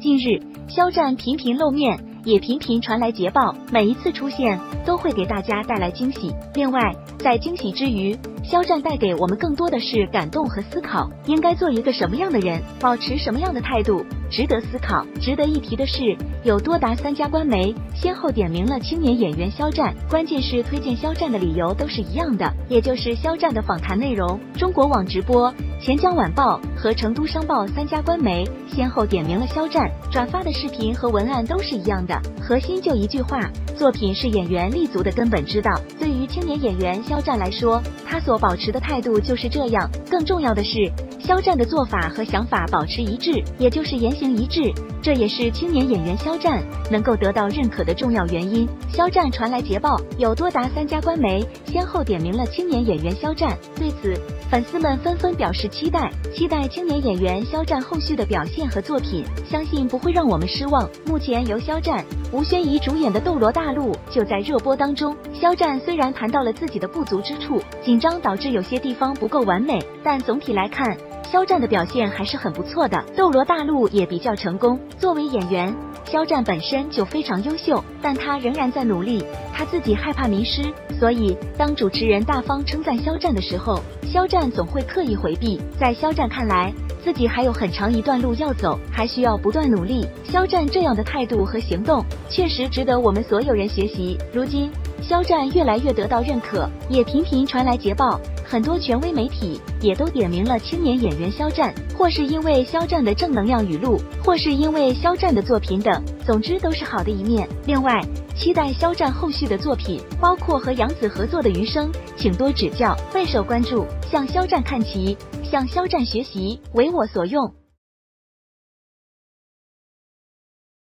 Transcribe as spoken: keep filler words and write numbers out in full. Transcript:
近日，肖战频频露面，也频频传来捷报，每一次出现都会给大家带来惊喜。另外，在惊喜之余，肖战带给我们更多的是感动和思考，应该做一个什么样的人，保持什么样的态度，值得思考。值得一提的是，有多达三家官媒先后点名了青年演员肖战，关键是推荐肖战的理由都是一样的，也就是肖战的访谈内容。中国网直播、钱江晚报和成都商报三家官媒先后点名了肖战，转发的视频和文案都是一样的，核心就一句话：作品是演员立足的根本之道。对于青年演员肖战来说，他所保持的态度就是这样。更重要的是，肖战的做法和想法保持一致，也就是言行一致，这也是青年演员肖战能够得到认可的重要原因。肖战传来捷报，有多达三家官媒先后点名了青年演员肖战。对此，粉丝们纷纷表示期待，期待青年演员肖战后续的表现和作品，相信不会让我们失望。目前由肖战、吴宣仪主演的《斗罗大陆》就在热播当中。肖战虽然谈到了自己的不足之处，紧张导致有些地方不够完美，但总体来看，肖战的表现还是很不错的，《斗罗大陆》也比较成功。作为演员，肖战本身就非常优秀，但他仍然在努力，他自己害怕迷失，所以当主持人大方称赞肖战的时候，肖战总会刻意回避。在肖战看来，自己还有很长一段路要走，还需要不断努力。肖战这样的态度和行动，确实值得我们所有人学习。如今，肖战越来越得到认可，也频频传来捷报，很多权威媒体也都点名了青年演员肖战，或是因为肖战的正能量语录，或是因为肖战的作品等，总之都是好的一面。另外，期待肖战后续的作品，包括和杨紫合作的余生，请多指教，备受关注。向肖战看齐，向肖战学习，为我所用。